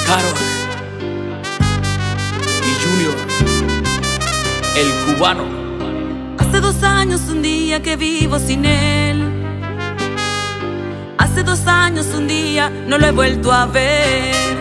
Carol y Junior, el cubano. Hace 2 años un día que vivo sin él. Hace 2 años un día no lo he vuelto a ver.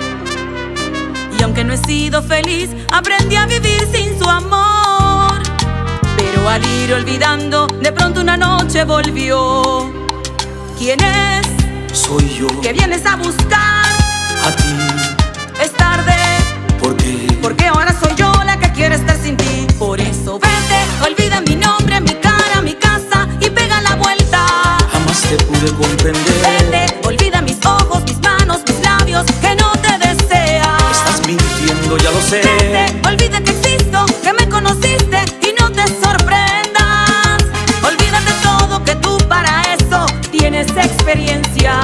Y aunque no he sido feliz, aprendí a vivir sin su amor. Pero al ir olvidando, de pronto una noche volvió. ¿Quién es? Soy yo. ¿Qué vienes a buscar? A ti. Es tarde. ¿Por qué? Porque ahora soy yo la que quiere estar sin ti. Por eso vete, olvida mi nombre, mi cara, mi casa y pega la vuelta. Jamás te pude comprender. Vete, olvida mis ojos, mis manos, mis labios, que no te desean. Estás mintiendo, ya lo sé. Vete, olvida que existo, que me conociste y no te sorprendas. Olvídate todo, que tú para eso tienes experiencia.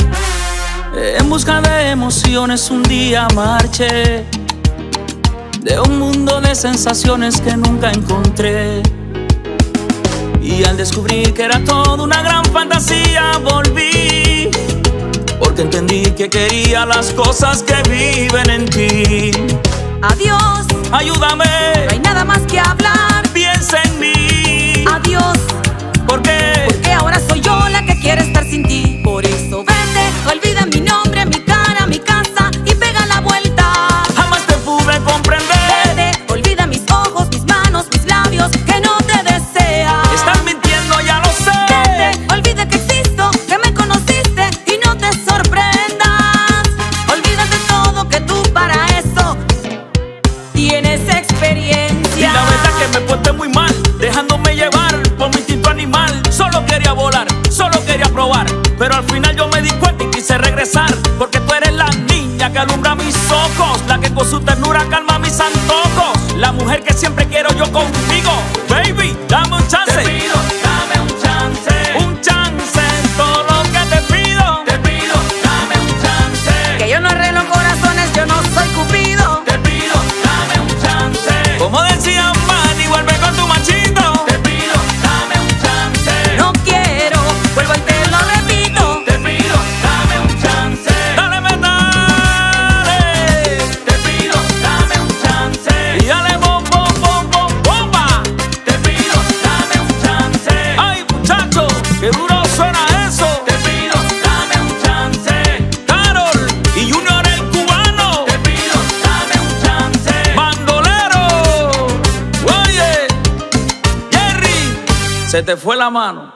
En busca de emociones un día marché, de un mundo de sensaciones que nunca encontré. Y al descubrir que era todo una gran fantasía, volví, porque entendí que quería las cosas que viven en ti. Adiós, Ayúdame, no hay nada más que hablar. piensa en mí. Adiós, ¿Por qué? porque ahora soy yo la que quiere estar sin ti. Por eso vete, olvida mi nombre, mi cara, mi casa y pega la vuelta. Jamás te pude comprender. Vete, olvida mis ojos, mis manos, mis labios, que no te desean. Estás mintiendo, ya lo sé. Vete, olvida que existo, que me conociste y no te sorprendas. Olvídate todo, que tú para eso tienes experiencia. Y la verdad que me porté muy mal, dejándome llevar por mi instinto animal. Solo quería volar, solo quería probar, pero al final yo me di cuenta y quise regresar. Porque tú eres la niña que alumbra mis ojos, la que con su ternura calma mis antojos, la mujer que siempre quiero yo conmigo. Baby, dame un chance. Te pido, dame un chance. Un chance en todo lo que te pido. Te pido, dame un chance. Que yo no arreglo corazones, yo no soy Cupido. Te pido, dame un chance. Como decía Manny, vuelve con tu machito. Te pido, dame un chance. No quiero, vuelvo y te lo repito. Te pido, dame un chance. Dale, dale. Te pido, dame un chance. Y dale, bom, bom, bom, bom, bomba. Te pido, dame un chance. Ay, muchacho, qué duro suena eso. Te pido, dame un chance. Carol y Junior, el cubano. Te pido, dame un chance. Bandolero. Oye, Jerry, se te fue la mano.